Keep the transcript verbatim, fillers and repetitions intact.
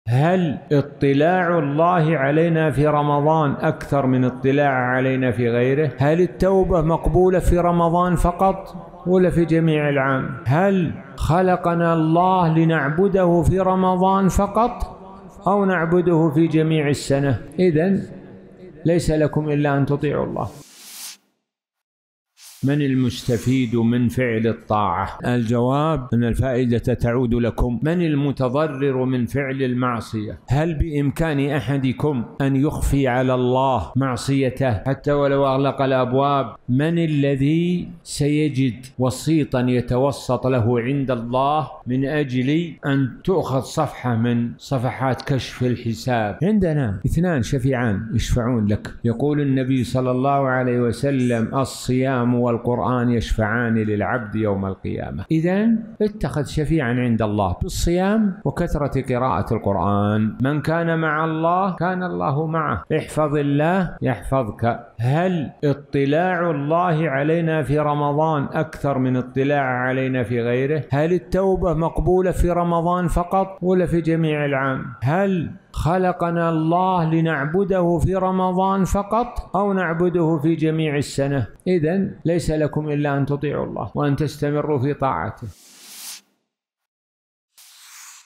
هل اطلاع الله علينا في رمضان أكثر من اطلاع علينا في غيره؟ هل التوبة مقبولة في رمضان فقط ولا في جميع العام؟ هل خلقنا الله لنعبده في رمضان فقط أو نعبده في جميع السنة؟ إذن ليس لكم إلا أن تطيعوا الله. من المستفيد من فعل الطاعة؟ الجواب أن الفائدة تعود لكم. من المتضرر من فعل المعصية؟ هل بإمكان أحدكم أن يخفي على الله معصيته حتى ولو أغلق الأبواب؟ من الذي سيجد وسيطا يتوسط له عند الله من أجل أن تؤخذ صفحة من صفحات كشف الحساب؟ عندنا اثنان شفيعان يشفعون لك. يقول النبي صلى الله عليه وسلم: الصيام والقرآن يشفعان للعبد يوم القيامة. إذن اتخذ شفيعا عند الله بالصيام وكثرة قراءة القرآن. من كان مع الله كان الله معه. احفظ الله يحفظك. هل اطلاع الله علينا في رمضان أكثر من اطلاع علينا في غيره؟ هل التوبة مقبولة في رمضان فقط ولا في جميع العام؟ هل خلقنا الله لنعبده في رمضان فقط أو نعبده في جميع السنة؟ إذن ليس لكم إلا أن تطيعوا الله وأن تستمروا في طاعته.